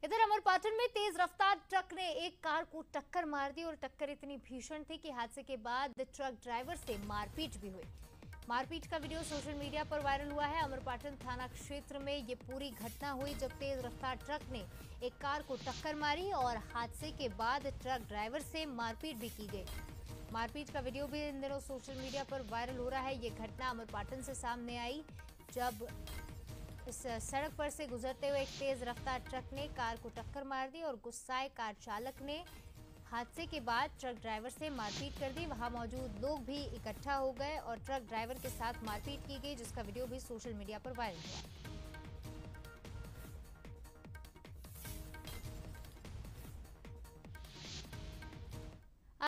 इधर अमरपाटन में तेज रफ्तार ट्रक ने एक कार को टक्कर मार दी और टक्कर इतनी भीषण थी कि हादसे के बाद ट्रक ड्राइवर से मारपीट भी हुई। मारपीट का वीडियो सोशल मीडिया पर वायरल हुआ है। अमरपाटन थाना क्षेत्र में ये पूरी घटना हुई जब तेज रफ्तार ट्रक ने एक कार को टक्कर मारी और हादसे के बाद ट्रक ड्राइवर से मारपीट भी की गई। मारपीट का वीडियो भी इन दिनों सोशल मीडिया पर वायरल हो रहा है। ये घटना अमरपाटन से सामने आई जब इस सड़क पर से गुजरते हुए एक तेज रफ्तार ट्रक ने कार को टक्कर मार दी और गुस्साए कार चालक ने हादसे के बाद ट्रक ड्राइवर से मारपीट कर दी। वहां मौजूद लोग भी इकट्ठा हो गए और ट्रक ड्राइवर के साथ मारपीट की गई, जिसका वीडियो भी सोशल मीडिया पर वायरल हुआ।